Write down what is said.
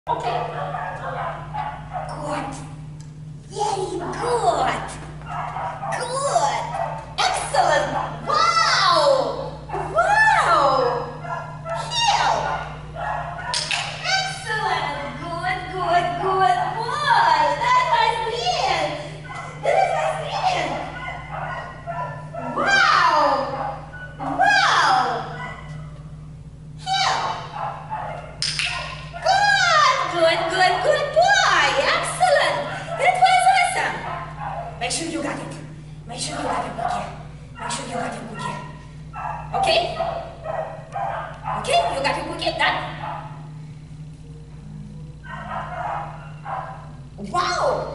Okay. Good. Very good. Good. Excellent. Wow. Wow. Heel. Excellent. Good, good, good. Boy, that was brilliant. That was brilliant. Wow. Wow. Heel. Good, good, good boy. Excellent. That was awesome. Make sure you got it. Make sure you got it, Cookie. Make sure you got it, Cookie. Okay? Okay, you got it, Cookie. Done. Wow.